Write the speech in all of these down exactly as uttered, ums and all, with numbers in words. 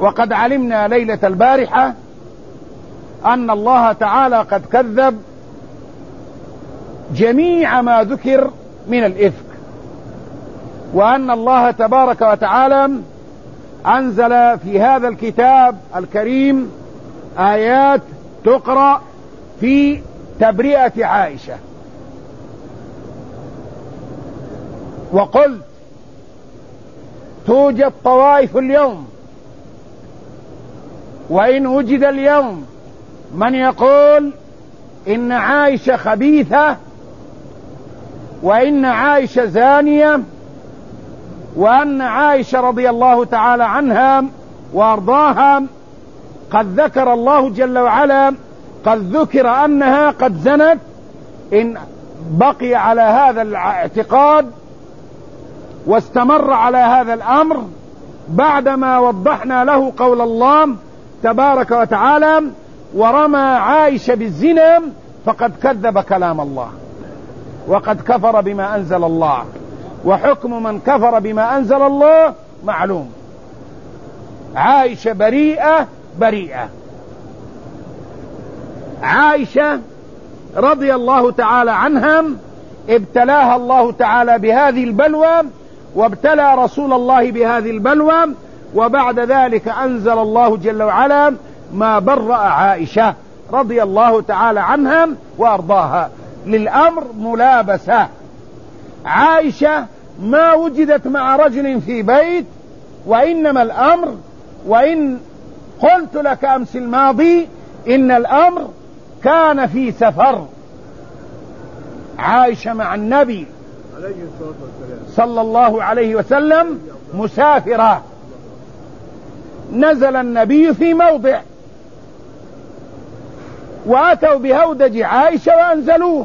وقد علمنا ليلة البارحة أن الله تعالى قد كذب جميع ما ذكر من الإفك، وأن الله تبارك وتعالى أنزل في هذا الكتاب الكريم آيات تقرأ في تبرئة عائشة. وقلت توجد طوائف اليوم، وإن وجد اليوم من يقول إن عائشة خبيثة، وإن عائشة زانية، وأن عائشة رضي الله تعالى عنها وأرضاها قد ذكر الله جل وعلا قد ذكر أنها قد زنت، إن بقي على هذا الاعتقاد واستمر على هذا الأمر بعدما وضحنا له قول الله تبارك وتعالى ورمى عائشة بالزنا فقد كذب كلام الله وقد كفر بما أنزل الله، وحكم من كفر بما أنزل الله معلوم. عائشة بريئة بريئة. عائشة رضي الله تعالى عنها ابتلاها الله تعالى بهذه البلوى، وابتلى رسول الله بهذه البلوى، وبعد ذلك أنزل الله جل وعلا ما برأ عائشة رضي الله تعالى عنها وأرضاها. للأمر ملابسة. عائشة ما وجدت مع رجل في بيت، وإنما الأمر، وإن قلت لك أمس الماضي إن الأمر كان في سفر. عائشة مع النبي صلى الله عليه وسلم مسافرة، نزل النبي في موضع وأتوا بهودج عائشة وأنزلوه.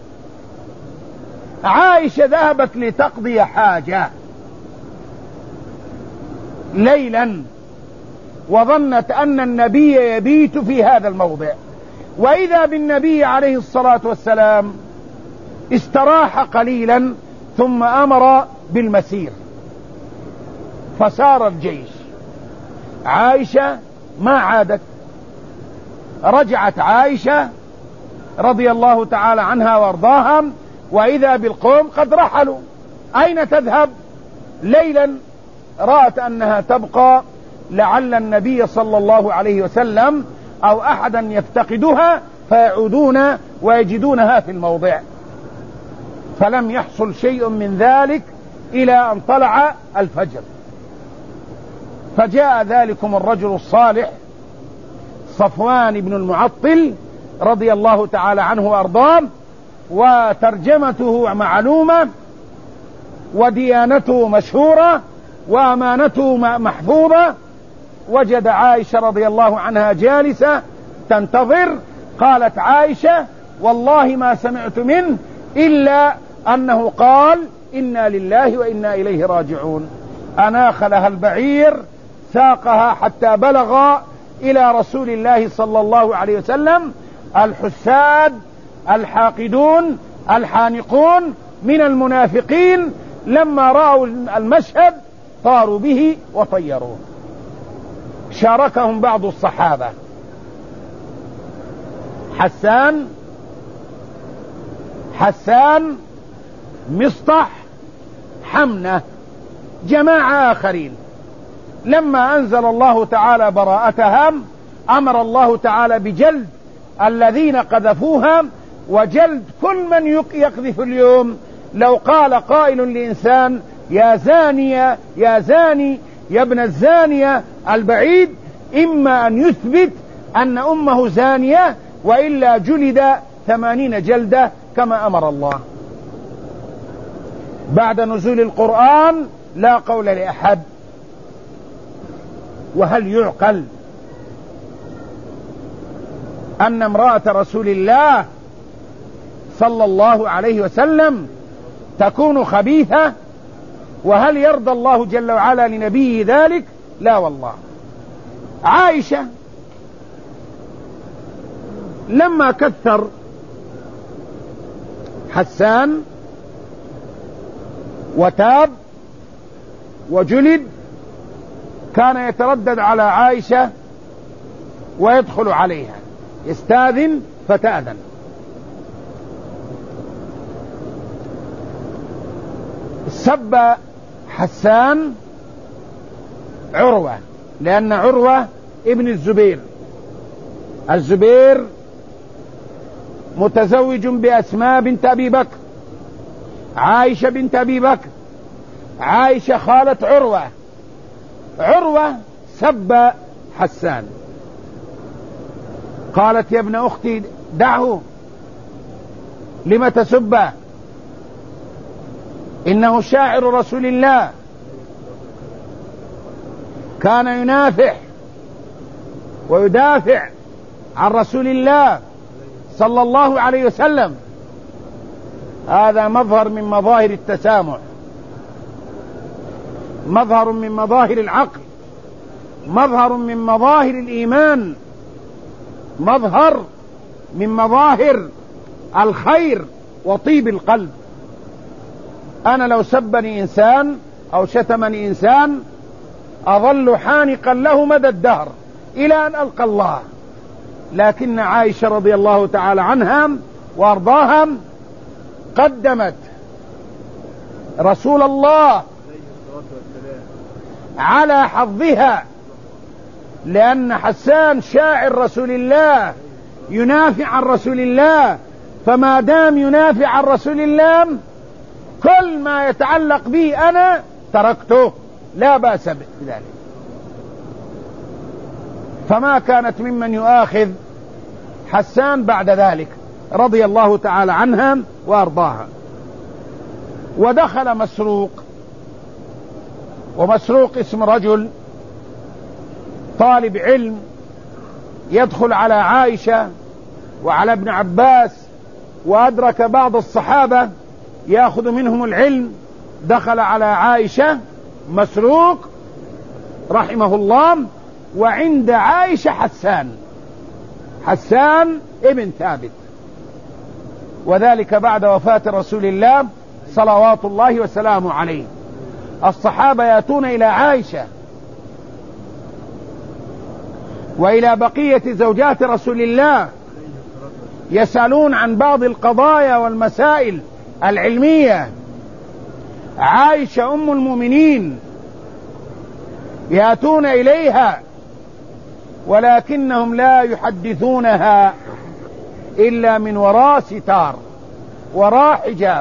عائشة ذهبت لتقضي حاجة ليلا، وظنت أن النبي يبيت في هذا الموضع، وإذا بالنبي عليه الصلاة والسلام استراح قليلا ثم أمر بالمسير، فسار الجيش. عائشة ما عادت. رجعت عائشة رضي الله تعالى عنها وارضاها، وإذا بالقوم قد رحلوا. أين تذهب؟ ليلا رأت أنها تبقى لعل النبي صلى الله عليه وسلم أو أحدا يفتقدها فيعودون ويجدونها في الموضع، فلم يحصل شيء من ذلك إلى أن طلع الفجر. فجاء ذلكم الرجل الصالح صفوان بن المعطل رضي الله تعالى عنه وأرضاه، وترجمته معلومة، وديانته مشهورة، وأمانته محفوظة. وجد عائشة رضي الله عنها جالسة تنتظر. قالت عائشة والله ما سمعت منه إلا أنه قال إنا لله وإنا إليه راجعون. أناخ لها البعير، ساقها حتى بلغ إلى رسول الله صلى الله عليه وسلم. الحساد الحاقدون الحانقون من المنافقين لما رأوا المشهد طاروا به وطيروه. شاركهم بعض الصحابة، حسان حسان مصطح، حمنة، جماعة آخرين. لما أنزل الله تعالى براءتهم أمر الله تعالى بجلد الذين قذفوها، وجلد كل من يقذف اليوم. لو قال قائل لإنسان يا زانية يا زاني يا ابن الزانية البعيد، إما أن يثبت أن أمه زانية، وإلا جلد ثمانين جلدة كما أمر الله. بعد نزول القرآن لا قول لأحد. وهل يعقل أن امرأة رسول الله صلى الله عليه وسلم تكون خبيثة؟ وهل يرضى الله جل وعلا لنبيه ذلك؟ لا والله. عائشة لما كثر حسان وتاب وجلد كان يتردد على عائشة ويدخل عليها، يستاذن فتأذن. سب حسان عروة لأن عروة ابن الزبير، الزبير متزوج بأسماء بنت أبي بكر، عائشة بنت أبي بكر، عائشة خالة عروة. عروة سب حسان، قالت يا ابن أختي دعه، لم تسبه؟ إنه شاعر رسول الله، كان ينافح ويدافع عن رسول الله صلى الله عليه وسلم. هذا مظهر من مظاهر التسامح، مظهر من مظاهر العقل، مظهر من مظاهر الإيمان، مظهر من مظاهر الخير وطيب القلب. أنا لو سبني إنسان أو شتمني إنسان أظل حانقا له مدى الدهر إلى أن ألقى الله، لكن عائشة رضي الله تعالى عنها وأرضاها قدمت رسول الله على حظها، لأن حسان شاعر رسول الله ينافع عن رسول الله، فما دام ينافع عن رسول الله كل ما يتعلق بي أنا تركته، لا بأس بذلك. فما كانت ممن يؤاخذ حسان بعد ذلك رضي الله تعالى عنها وأرضاها. ودخل مسروق، ومسروق اسم رجل طالب علم، يدخل على عائشة وعلى ابن عباس، وأدرك بعض الصحابة يأخذ منهم العلم. دخل على عائشة مسروق رحمه الله، وعند عائشة حسان، حسان ابن ثابت، وذلك بعد وفاة رسول الله صلوات الله وسلامه عليه. الصحابة يأتون إلى عائشة وإلى بقية زوجات رسول الله يسألون عن بعض القضايا والمسائل العلمية. عائشة أم المؤمنين يأتون إليها، ولكنهم لا يحدثونها إلا من وراء ستار، وراء حجاب،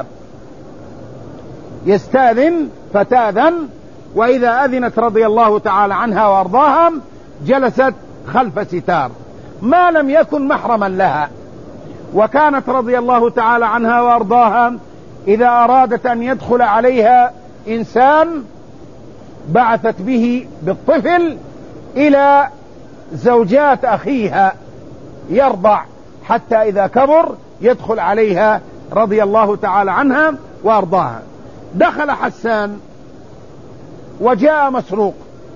يستأذن فتأذن، وإذا أذنت رضي الله تعالى عنها وأرضاها جلست خلف ستار ما لم يكن محرما لها. وكانت رضي الله تعالى عنها وأرضاها إذا أرادت أن يدخل عليها إنسان بعثت به بالطفل إلى زوجات أخيها يرضع، حتى إذا كبر يدخل عليها رضي الله تعالى عنها وأرضاها. دخل حسان وجاء مسروق،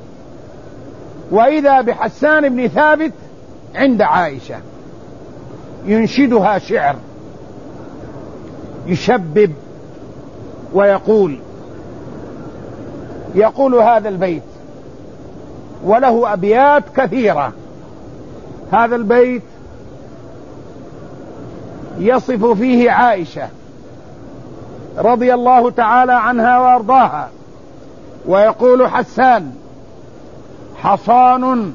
وإذا بحسان بن ثابت عند عائشة ينشدها شعر، يشبب ويقول يقول هذا البيت، وله أبيات كثيرة. هذا البيت يصف فيه عائشة رضي الله تعالى عنها وأرضاها، ويقول حسان: حصان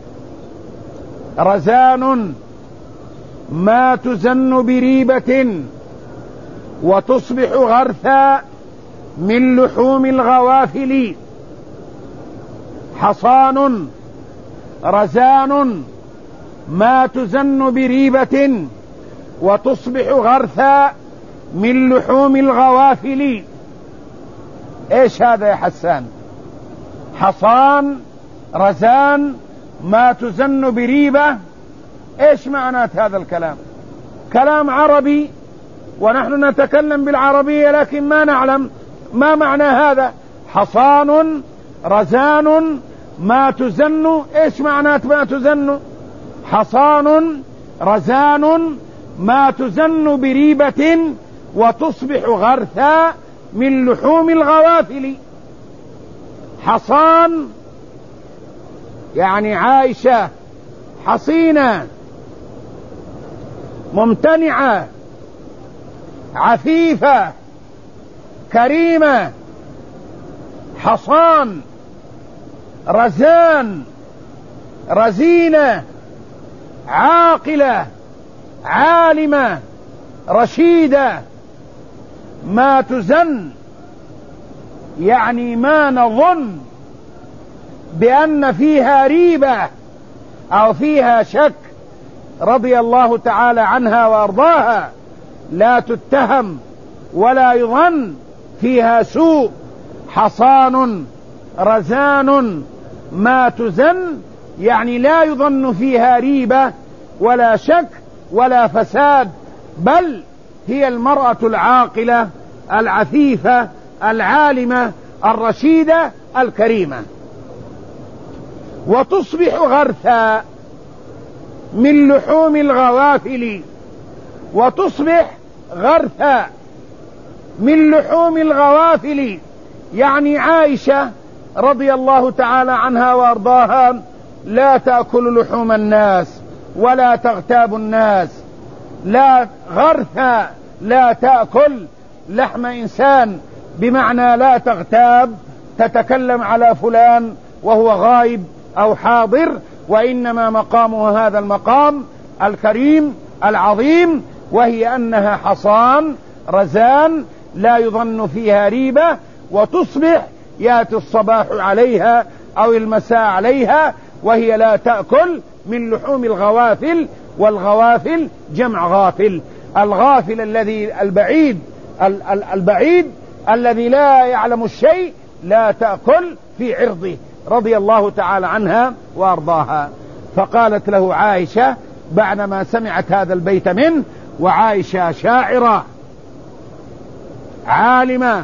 رزان ما تزن بريبة وتصبح غرثا من لحوم الغوافل. حصان رزان ما تزن بريبة وتصبح غرثا من لحوم الغوافل. ايش هذا يا حسان؟ حصان رزان ما تزن بريبة، ايش معنات هذا الكلام؟ كلام عربي ونحن نتكلم بالعربية، لكن ما نعلم ما معنى هذا. حصان رزان ما تزن، ايش معنات ما تزن؟ حصان رزان ما تزن بريبة وتصبح غرثا من لحوم الغوافل. حصان يعني عائشة حصينة ممتنعة عفيفة كريمة حصان رزان رزينة عاقلة عالمة رشيدة ما تزن، يعني ما نظن بأن فيها ريبة أو فيها شك، رضي الله تعالى عنها وأرضاها، لا تتهم ولا يظن فيها سوء، حصان رزان ما تزن، يعني لا يظن فيها ريبة ولا شك ولا فساد، بل هي المرأة العاقلة العفيفة العالمة الرشيدة الكريمة. وتصبح غرثا من لحوم الغوافل، وتصبح غرثا من لحوم الغوافل، يعني عائشة رضي الله تعالى عنها وارضاها لا تأكل لحوم الناس ولا تغتاب الناس، لا غرثا لا تأكل لحم إنسان، بمعنى لا تغتاب تتكلم على فلان وهو غائب أو حاضر، وإنما مقامها هذا المقام الكريم العظيم، وهي أنها حصان رزان لا يظن فيها ريبة، وتصبح يأتي الصباح عليها أو المساء عليها وهي لا تأكل من لحوم الغوافل، والغوافل جمع غافل، الغافل الذي البعيد البعيد الذي لا يعلم الشيء، لا تأكل في عرضه، رضي الله تعالى عنها وأرضاها. فقالت له عائشة بعدما سمعت هذا البيت منه، وعائشة شاعرة عالمة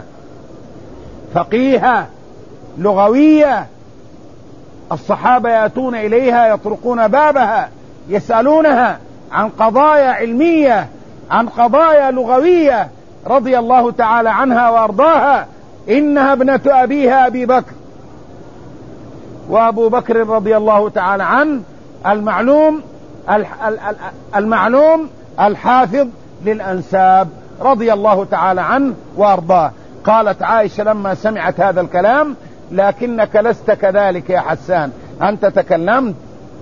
فقيهة لغوية، الصحابة يأتون إليها يطرقون بابها يسألونها عن قضايا علمية عن قضايا لغوية، رضي الله تعالى عنها وأرضاها. إنها ابنة أبيها أبي بكر، وأبو بكر رضي الله تعالى عنه المعلوم المعلوم الحافظ للأنساب، رضي الله تعالى عنه وأرضاه. قالت عائشة لما سمعت هذا الكلام: لكنك لست كذلك يا حسان، أنت تكلمت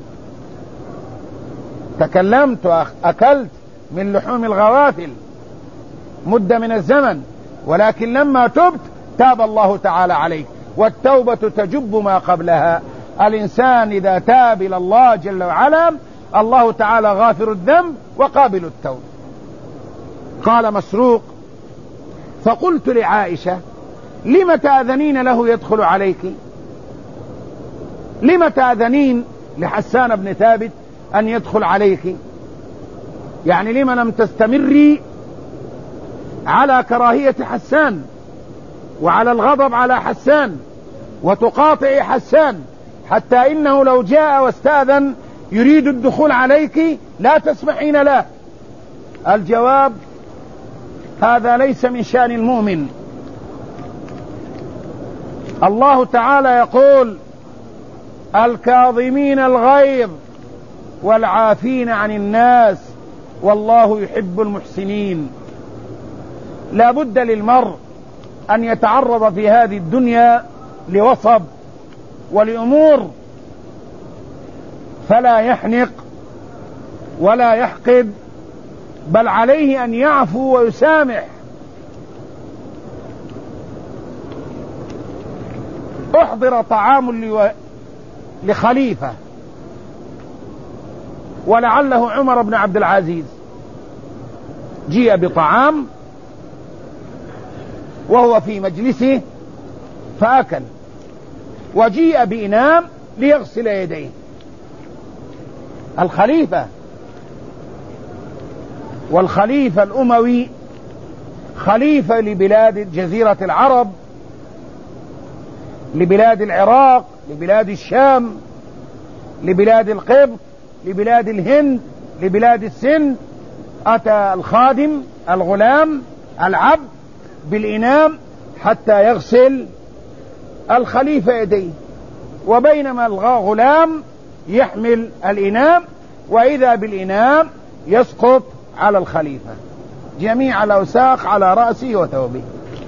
تكلمت وأكلت من لحوم الغوافل مدة من الزمن، ولكن لما تبت تاب الله تعالى عليك، والتوبة تجب ما قبلها. الإنسان إذا تاب إلى الله جل وعلا، الله تعالى غافر الذنب وقابل التوبة. قال مسروق: فقلت لعائشة: لم تأذنين له يدخل عليك؟ لم تأذنين لحسان بن ثابت أن يدخل عليك؟ يعني لم لم تستمري على كراهية حسان وعلى الغضب على حسان وتقاطع حسان، حتى إنه لو جاء واستأذن يريد الدخول عليك لا تسمحين له؟ الجواب: هذا ليس من شأن المؤمن. الله تعالى يقول: الكاظمين الغيظ والعافين عن الناس والله يحب المحسنين. لا بد للمرء أن يتعرض في هذه الدنيا لوصب ولأمور، فلا يحنق ولا يحقد، بل عليه أن يعفو ويسامح. أحضر طعام لخليفة ولعله عمر بن عبد العزيز، جيء بطعام وهو في مجلسه فأكل، وجيء بإناء ليغسل يديه. الخليفة، والخليفة الأموي خليفة لبلاد جزيرة العرب، لبلاد العراق، لبلاد الشام، لبلاد القبط، لبلاد الهند، لبلاد السند. أتى الخادم الغلام العبد بالإناء حتى يغسل الخليفة يديه، وبينما الغلام يحمل الإناء، وإذا بالإناء يسقط على الخليفة جميع الأوساخ على رأسه وثوبه.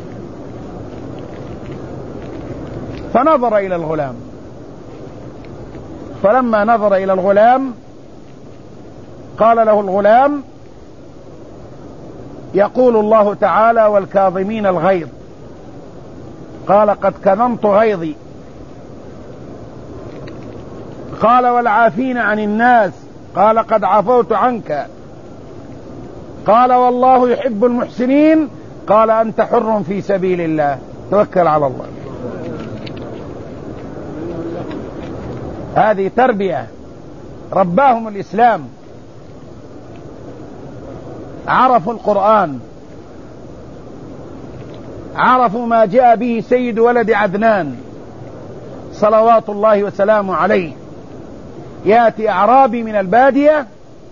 فنظر إلى الغلام، فلما نظر إلى الغلام قال له الغلام: يقول الله تعالى: والكاظمين الغيظ. قال: قد كظمت غيظي. قال: والعافين عن الناس. قال: قد عفوت عنك. قال: والله يحب المحسنين. قال: أنت حر في سبيل الله، توكل على الله. هذه تربية رباهم الإسلام، عرفوا القرآن، عرفوا ما جاء به سيد ولد عدنان صلوات الله وسلامه عليه. يأتي أعرابي من البادية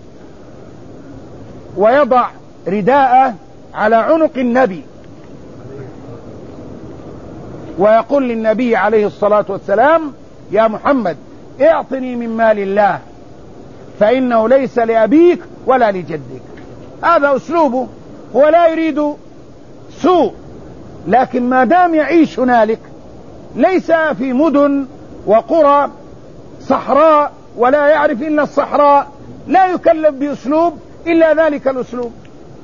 ويضع رداءه على عنق النبي ويقول للنبي عليه الصلاة والسلام: يا محمد اعطني من مال الله فإنه ليس لأبيك ولا لجدك. هذا أسلوبه، هو لا يريد سوء، لكن ما دام يعيش هنالك ليس في مدن وقرى صحراء ولا يعرف إلا الصحراء، لا يكلف بأسلوب إلا ذلك الأسلوب،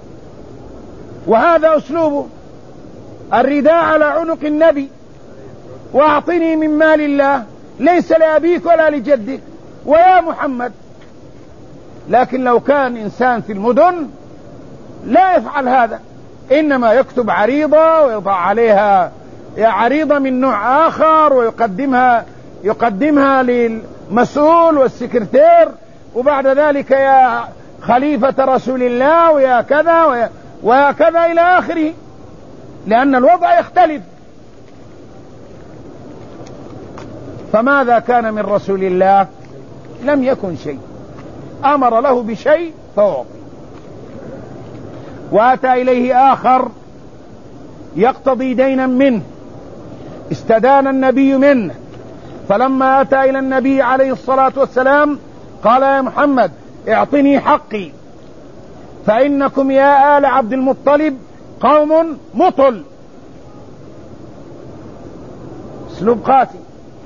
وهذا أسلوبه: الرداء على عنق النبي، واعطني من مال الله ليس لأبيك ولا لجدك، ويا محمد. لكن لو كان إنسان في المدن لا يفعل هذا، إنما يكتب عريضة ويضع عليها عريضة من نوع آخر ويقدمها يقدمها للمسؤول والسكرتير، وبعد ذلك يا خليفة رسول الله ويا كذا ويا, ويا كذا إلى آخره، لأن الوضع يختلف. فماذا كان من رسول الله؟ لم يكن شيء، أمر له بشيء فأعطي. وأتى إليه آخر يقتضي دينا منه، استدان النبي منه، فلما أتى إلى النبي عليه الصلاة والسلام قال: يا محمد اعطني حقي، فإنكم يا آل عبد المطلب قوم مطل. اسلوب قاسي.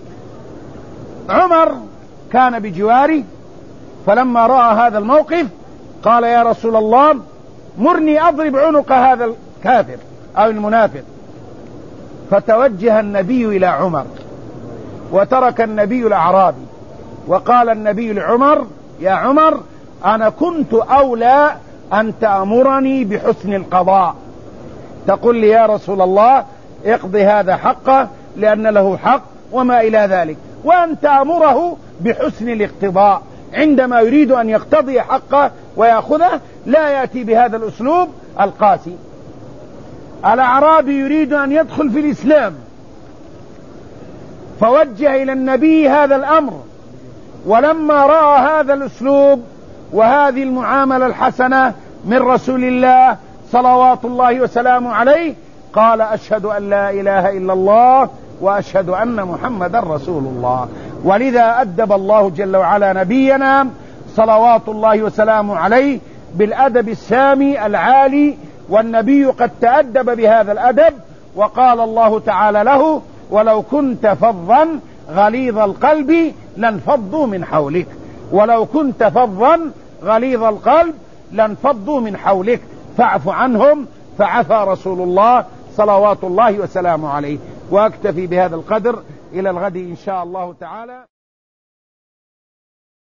عمر كان بجواري، فلما رأى هذا الموقف قال: يا رسول الله مرني أضرب عنق هذا الكافر أو المنافق. فتوجه النبي إلى عمر وترك النبي الأعرابي، وقال النبي لعمر: يا عمر أنا كنت أولى أن تأمرني بحسن القضاء، تقول لي يا رسول الله اقضي هذا حقه لأن له حق وما إلى ذلك، وأن تأمره بحسن الاقتضاء عندما يريد أن يقتضي حقه ويأخذه، لا يأتي بهذا الأسلوب القاسي. الأعرابي يريد أن يدخل في الإسلام، فوجه إلى النبي هذا الأمر، ولما رأى هذا الأسلوب وهذه المعاملة الحسنة من رسول الله صلوات الله وسلامه عليه قال: أشهد أن لا إله إلا الله وأشهد أن محمدا رسول الله. ولذا أدب الله جل وعلا نبينا صلوات الله وسلامه عليه بالأدب السامي العالي، والنبي قد تأدب بهذا الأدب، وقال الله تعالى له: ولو كنت فظا غليظ القلب لانفضوا من حولك، ولو كنت فظا غليظ القلب لانفضوا من حولك فاعف عنهم، فعفى رسول الله صلوات الله وسلامه عليه. واكتفي بهذا القدر، إلى الغد إن شاء الله تعالى.